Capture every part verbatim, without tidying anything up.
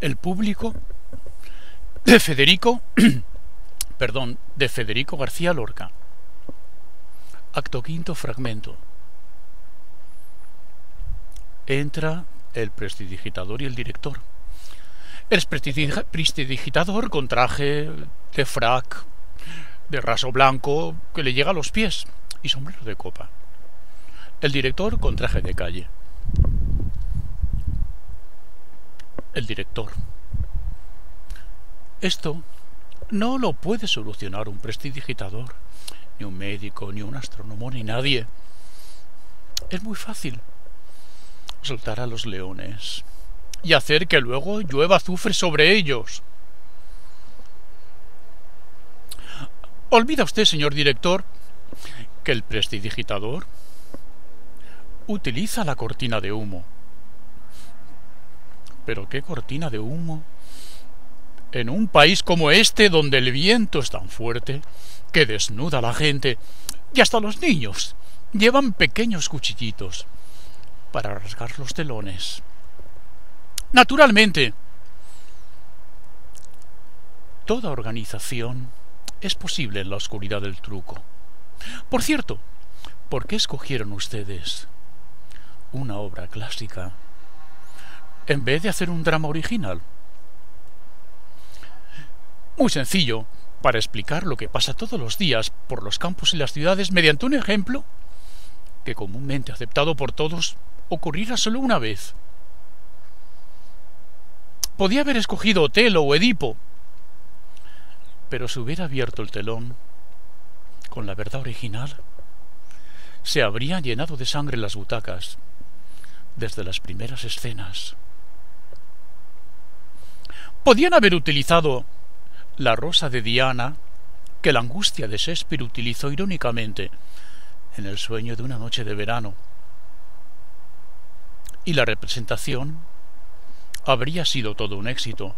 El público de Federico, perdón, de Federico García Lorca. Acto quinto, fragmento. Entra el prestidigitador y el director. El prestidigitador con traje de frac, de raso blanco que le llega a los pies y sombrero de copa. El director con traje de calle. El director. Esto no lo puede solucionar un prestidigitador, ni un médico, ni un astrónomo, ni nadie. Es muy fácil soltar a los leones y hacer que luego llueva azufre sobre ellos. ¿Olvida usted, señor director, que el prestidigitador utiliza la cortina de humo? ¿Pero qué cortina de humo? En un país como este, donde el viento es tan fuerte que desnuda a la gente, y hasta los niños llevan pequeños cuchillitos para rasgar los telones. Naturalmente, toda organización es posible en la oscuridad del truco. Por cierto, ¿por qué escogieron ustedes una obra clásica en vez de hacer un drama original? Muy sencillo, para explicar lo que pasa todos los días por los campos y las ciudades mediante un ejemplo que, comúnmente aceptado por todos, ocurriera solo una vez. Podía haber escogido Otelo o Edipo, pero si hubiera abierto el telón con la verdad original, se habrían llenado de sangre las butacas desde las primeras escenas. Podían haber utilizado la rosa de Diana, que la angustia de Shakespeare utilizó irónicamente en El sueño de una noche de verano, y la representación habría sido todo un éxito.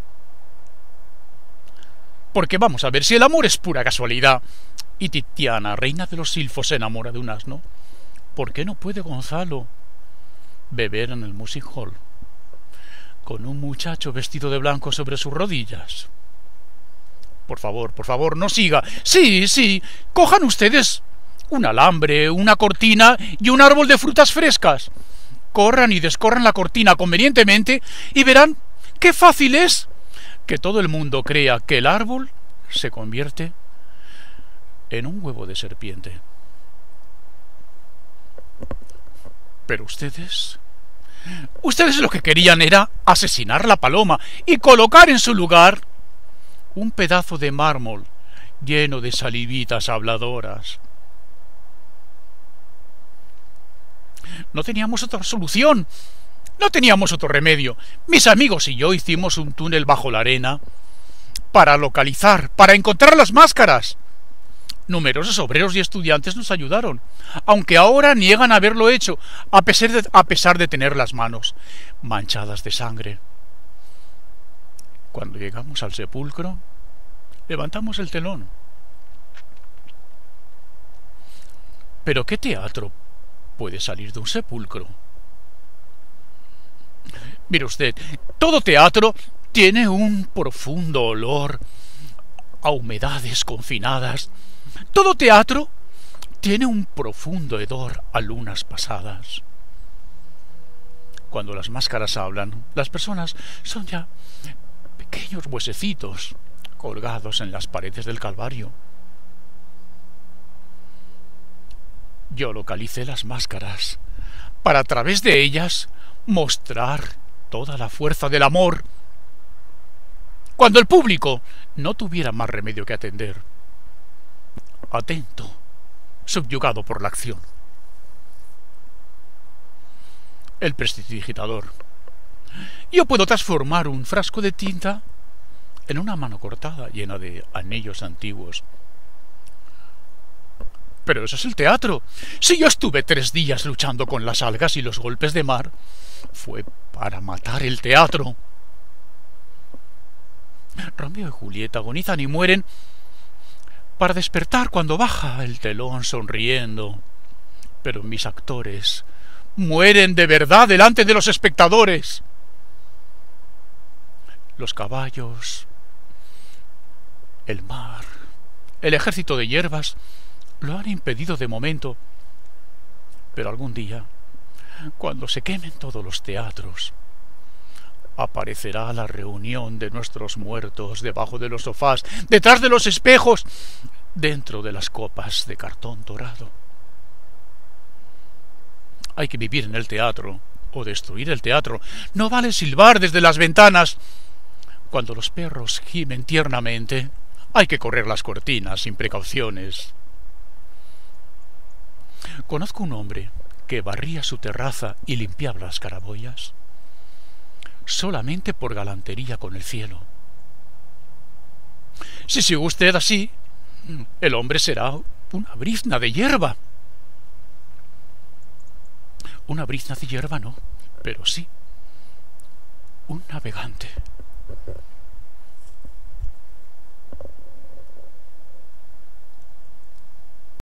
Porque vamos a ver, si el amor es pura casualidad y Titiana, reina de los silfos, se enamora de un asno, ¿por qué no puede Gonzalo beber en el music hall con un muchacho vestido de blanco sobre sus rodillas? Por favor, por favor, no siga. Sí, sí, cojan ustedes un alambre, una cortina y un árbol de frutas frescas. Corran y descorran la cortina convenientemente y verán qué fácil es que todo el mundo crea que el árbol se convierte en un huevo de serpiente. Pero ustedes... Ustedes lo que querían era asesinar la paloma y colocar en su lugar un pedazo de mármol lleno de salivitas habladoras. No teníamos otra solución, no teníamos otro remedio. Mis amigos y yo hicimos un túnel bajo la arena para localizar, para encontrar las máscaras. Numerosos obreros y estudiantes nos ayudaron, aunque ahora niegan haberlo hecho, a pesar de, a pesar de tener las manos manchadas de sangre. Cuando llegamos al sepulcro, levantamos el telón. ¿Pero qué teatro puede salir de un sepulcro? Mire usted, todo teatro tiene un profundo olor a humedades confinadas. Todo teatro tiene un profundo hedor a lunas pasadas. Cuando las máscaras hablan, las personas son ya pequeños huesecitos colgados en las paredes del Calvario. Yo localicé las máscaras para, a través de ellas, mostrar toda la fuerza del amor. Cuando el público no tuviera más remedio que atender, atento, subyugado por la acción. El prestidigitador. Yo puedo transformar un frasco de tinta en una mano cortada llena de anillos antiguos. Pero eso es el teatro. Si yo estuve tres días luchando con las algas y los golpes de mar, fue para matar el teatro. Romeo y Julieta agonizan y mueren para despertar cuando baja el telón sonriendo. Pero mis actores mueren de verdad delante de los espectadores. los caballos, el mar, el ejército de hierbas lo han impedido de momento, pero algún día, cuando se quemen todos los teatros, aparecerá la reunión de nuestros muertos debajo de los sofás, detrás de los espejos, dentro de las copas de cartón dorado. Hay que vivir en el teatro o destruir el teatro. No vale silbar desde las ventanas. Cuando los perros gimen tiernamente, hay que correr las cortinas sin precauciones. Conozco un hombre que barría su terraza y limpiaba las claraboyas solamente por galantería con el cielo. Si sigue usted así, el hombre será una brizna de hierba. Una brizna de hierba no, pero sí un navegante.